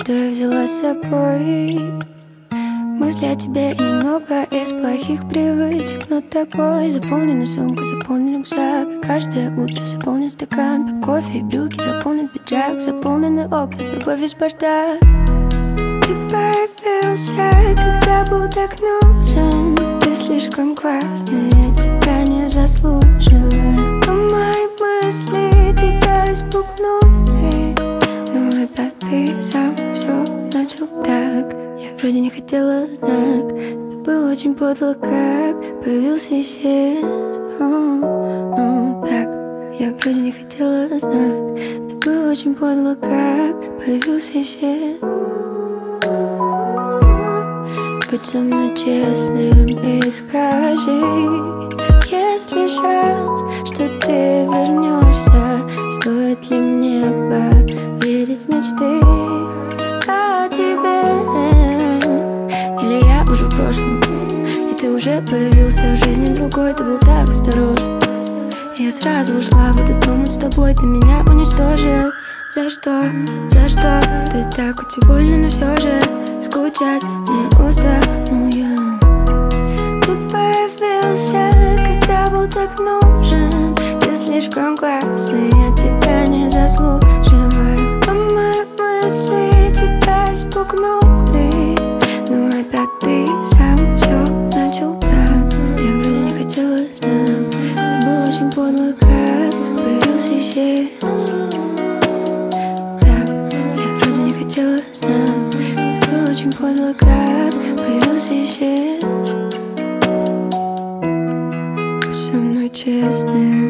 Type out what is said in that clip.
что я взяла с собой. Мысли о тебе и немного из плохих привычек. Но тобой заполнена сумка, заполнен рюкзак. И каждое утро заполнен стакан под кофе и брюки, заполнен пиджак, заполнены окна, любовь из бардак. Ты появился, когда был так нужен. Ты слишком классный, я тебя не заслуживаю. Но мои мысли тебя испугнули. Но это ты сам все начал так. Я вроде не хотела знак. Ты был очень подло, как появился и исчез. Так, я вроде не хотела знак. Ты был очень подло, как появился и исчез. Будь со мной честным и скажи, есть ли шанс, что ты вернешься? Стоит ли мне поверить в мечты о тебе? Или я уже в прошлом, и ты уже появился в жизни другой. Ты был так осторожен, и я сразу ушла в этот момент с тобой. Ты меня уничтожил. За что? За что? Ты так очень больно, но все же скучать не устану я. Ты появился, когда был так нужен. Ты слишком классный, я тебя не заслуживаю. А мои мысли тебя испугнули. Но это ты сам все начал так. Я вроде не хотела знать. Ты был очень подло, как появился и исчез. Хотела знать, ты был очень подло, как появился и исчез. Будь со мной честным